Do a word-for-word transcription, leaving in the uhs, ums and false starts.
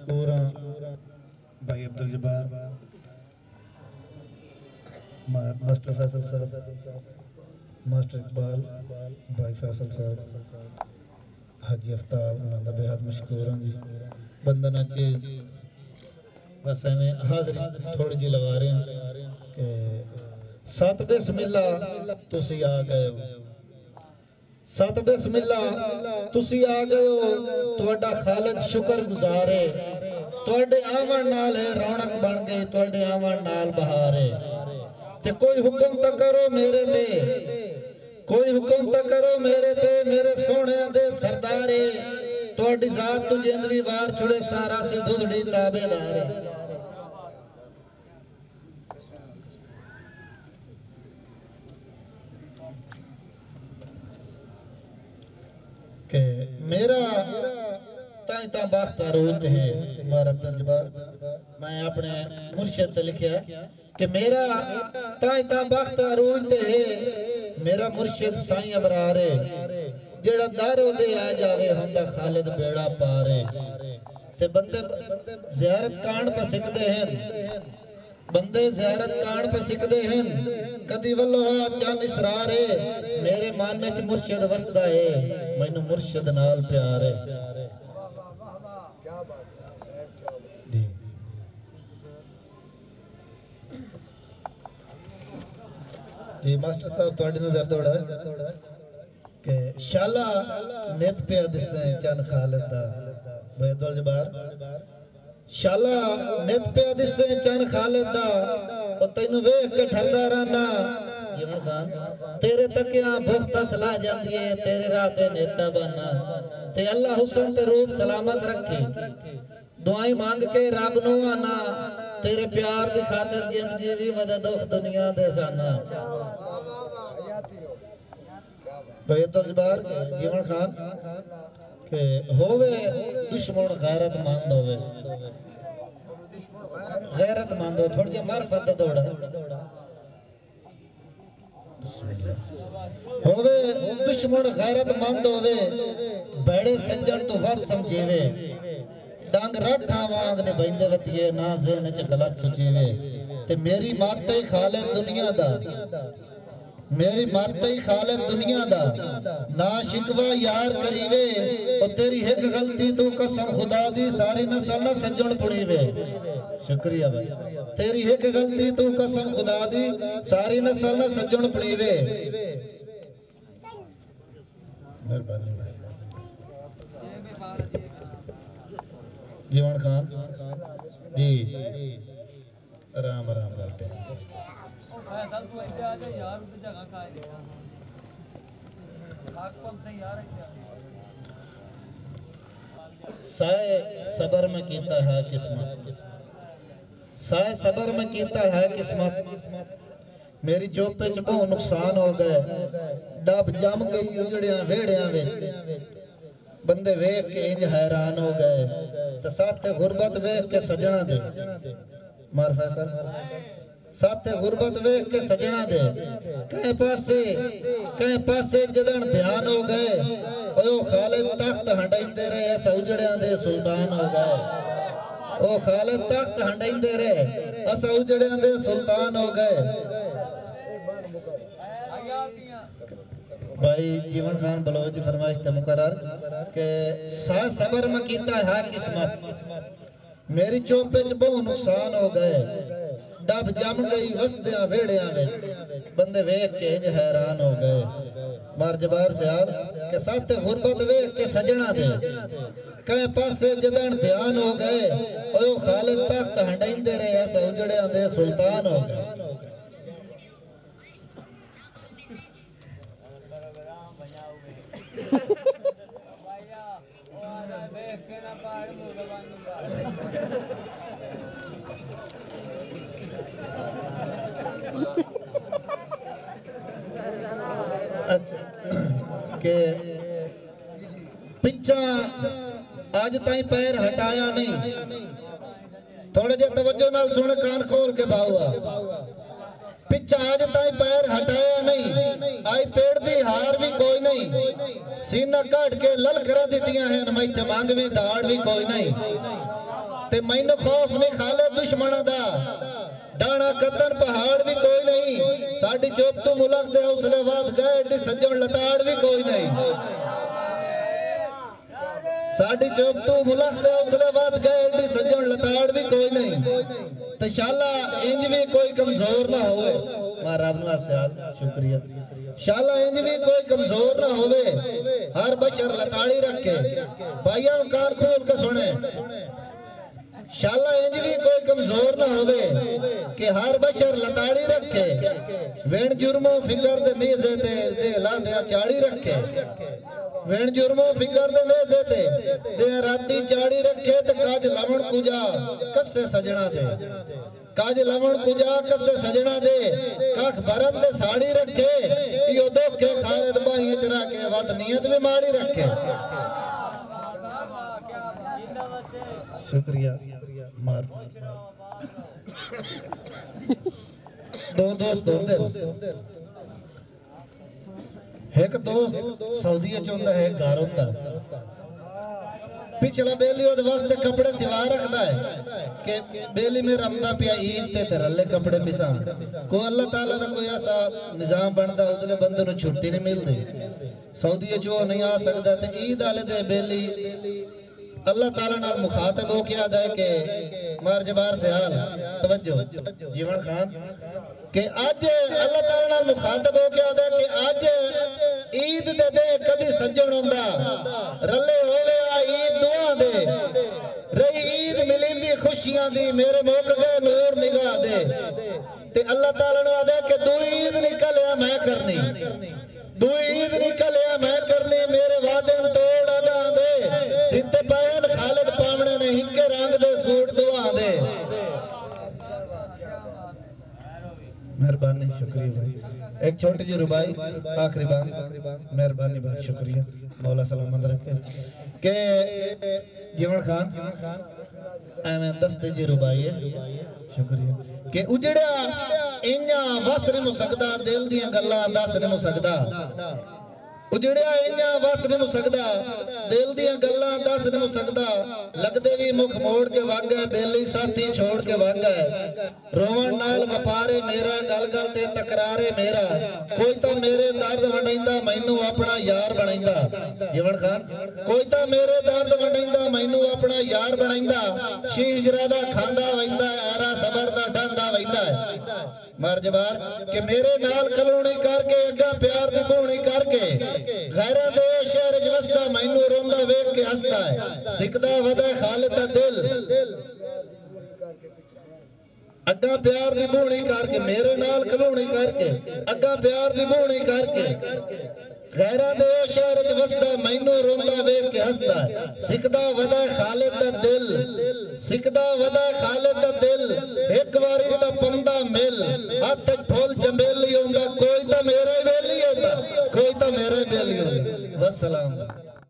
मशकूर हाँ भाई अब्दुल जब्बार मास्टर फैसल साहब मास्टर इकबाल भाई फैसल साहब हाजी आफ्ताब उन्होंने बेहद मशकूर हाँ जी बंदना चीज बस एवं हाजरी थोड़ी जी लगा रहे हैं कि सत बिस्मिल्ला तुसी आ गए हो सत बिस्मिल्ला तुसी आ गए हो तुहाडा खालिद शुक्र गुजार है तुहाडे आवन नाल है रौनक बन गई तुहाडे आवन नाल बहार है ते कोई हुक्म तो करो मेरे ते कोई हुक्म तो करो मेरे ते मेरे सोने दे सरदारे तुहाडी जात तू जिंद वी वार छुड़े सारा सी दुधड़ी ताबेदार है के मेरा ताई ता बख्त अरूद है मारा तर्जबार मैं अपने मुर्शिद ते लिखया कि मेरा ताई ता बख्त अरूद है मेरा मुर्शिद साईं अबरार है जेड़ा दारो दे आ जावे हुंदा खालिद बेड़ा पार है ते बंदे ज़ियारत कांड पे सिकदे हैं बंदे ज़ियारत कांड पे सिकदे हैं कदी वल्लो चंद इसरार है मेरे मन च मुर्शिद वसदा है मैनू मुर्शिद नाल प्यार है जी जी मास्टर साहब तुहाडी नजर दौड़ा के शाला नित पे दिसे चंद खालिद दा भाई अब्दुल जब्बार शाला नित पे दिसे चंद खालिद दा ओ तैनू वेख के ठरदा रहना जीवन खान तेरे तकिया भुख तसला जांदी है तेरे राह ते नेता बना ते अल्लाह हुस्न ते रूप सलामत रखे दुआएं मांग के रब नु आना तेरे प्यार दी खातिर जिंद जीवी वदा दुख दुनिया दे साना भाई अब्दुल जब्बार जीवन खान के होवे दुश्मन गैरतमंद होवे गैरतमंद हो थोड़ी जी मार्फत दा दौड़ा होवे दुश्मन गैरतमंद होवे बड़े सज्जन तो वध समझेवे डांग राठा वांग ने बंदे वतिए ना ज़हन च गलत सोचेवे ते मेरी माते खालिद दुनिया दा मेरी माते खालिद दुनिया दा ना शिकवा यार करीवे ओ तेरी एक गलती तू कसम खुदा दी सारी नस्ल ना सज्जन पुणीवे शुक्रिया भाई तेरी एक गलती तू कसम खुदा दी सारी नस्ल ना सज्जन पुणीवे मेहरबानी भाई जीवन खान जी आराम आराम करते हैं साए सबर में कीता है किस्मत साए सबर में कीता है किस्मत मेरी चोपे च बहुत नुकसान हो गए डब जम गई उजड़िया वेड़िया वे बंदे वेख के इंज हैरान हो गए तो साथे गुरबत वेख के सजना दे मार फैसल साथे गुरबत वेख के सजना दे कहीं पासे कहीं पासे जदन ध्यान हो गए ओ खालिद तख्त हंडाइंदे रहे ऐसा उजड़िया दे सुल्तान हो गए ओ खालिद तख्त हंडाइंदे रहे ऐसा उजड़िया दे सुल्तान हो गए भाई जीवन खान बलोच की फरमाइश ते मुकर्रर के सा सबर में कीता है किस्मत मेरी चोपे च बहुत नुकसान हो गए डब जम गई वसदिया वेड़िया विच बंदे वेख के इंज हैरान हो गए मार जबार से यार के साथ गुरबत वेख के सजना दे कई पासे जदन ध्यान हो गए ओ खालिद तख्त हंडाइंदे रहे ऐसा उजड़िया दे सुल्तान हो गए अच्छा के पिछा आज ताई पैर हटाया नहीं थोड़े जे तवज्जो नाल सुन कान खोल के बाहुआ पिछा आज ताई पैर हटाया नहीं आई पेड़ दी हार भी कोई नहीं सीना काट के ललकरा दितियां हैं मैं मांग भी दाड़ भी कोई नहीं ते मैनू खौफ नहीं खाले दुश्मन दा डाणा कतन पहाड़ भी कोई नहीं साडी चुप तू मुल्क दे हौसले वाद गए एडी सज्जन लताड़ भी कोई नहीं साडी चुप तू मुल्क दे हौसले वाद गए एडी सज्जन लताड़ भी कोई नहीं ते शाला इंज भी कोई कमजोर ना होवे मां रब नु आसियाल शुक्रिया शाला इंज भी कोई कमजोर ना होवे हर बशर लताड़ी रखे भाइयों कान खोल के सुने शाला इंज भी कोई कमजोर ना होवे कि हर बशर लताड़ी रखे वेण जुर्मो फिंगर दे नेज़े ते दे लांदे चाड़ी रखे वेण जुर्मो फिंगर दे नेज़े ते दे राती चाड़ी रखे ते काज लवण कुजा कस्से सजना दे काज लवण कुजा कस्से सजना दे कख भरम दे साड़ी रखे यो दोखे खालिद बाही चरा के वत नियत भी माड़ी रखे शुक्रिया मार दो दोस्त होंदे एक दोस्त सऊदी च हुंदा है घर हुंदा पिछला बेली ओदे वास्ते कपड़े सिवा रखदा है कि बेली में रमदा पिया ईद ते ते रल्ले कपड़े पिसा को अल्लाह ताला दा कोई ऐसा निजाम बनदा उदले बंदे नु छुट्टी नहीं मिलदी सऊदी च वो नहीं आ सकदा ते ईद वाले दे बेली अल्लाह ताला नाल मुखातब हो के आदा है कि मार जबार से हाल तवज्जो जीवन खान कि आज अल्लाह ताला नाल मुखातब हो के आदा है कि आज ईद दे दे कदी सज्जन हुंदा रले होवे आ ईद दुआ दे रही ईद मिलिंदी खुशियां दी मेरे मुक गए नूर निगाह दे ते अल्लाह ताला ने आदा कि दो ईद निकलिया मैं करनी दो ईद निकलिया मैं करनी मेरे वादे तोड़ अदा दे सिद्ध पैन खालिद पावने ने हिक्के रंग दे सूट दुआ दे मेहरबानी शुक्रिया भाई एक छोटी जी रुबाई आखिरी बात मेहरबानी भाई शुक्रिया मौला सलामत रखे के जीवन खान एवं दस्ते जी रुबाई है शुक्रिया के उजड़ा इन्या वस नहीं मुसकदा दिल दियां गल्लां दस नहीं मुसकदा उजड़िया इन्या वस नहीं मुसकदा दिल दियां गल्लां दस नहीं मुसकदा लगदे भी मुख मोड़ के वग गए बेली साथी छोड़ के वग गए रोवन नाल वपारे मेरा गल गल ते तकरारे मेरा कोई तो मेरे दर्द वंडाइंदा मैनू अपना यार बनाइंदा जीवन खान कोई तो मेरे दर्द वंडाइंदा मैनू अपना यार बनाइंदा शीजरा दा खांदा वैंदा आरा सबर दा ढांदा वैंदा मर जबार कि मेरे नाल कलोनी करके अग्गा प्यार दी बोणी करके गैरा दे शहर च वसदा मैनू रोंदा वेख के हसदा है सिकदा वदा खालिद दा दिल अग्गा प्यार दी बोणी करके मेरे नाल कलोनी करके अग्गा प्यार दी बोणी करके गैरा दे शहर च वसदा मैनू रोंदा वेख के हसदा है सिकदा वदा खालिद दा दिल सिकदा वदा खालिद दा दिल एक बारी ता पंदा मिल हथ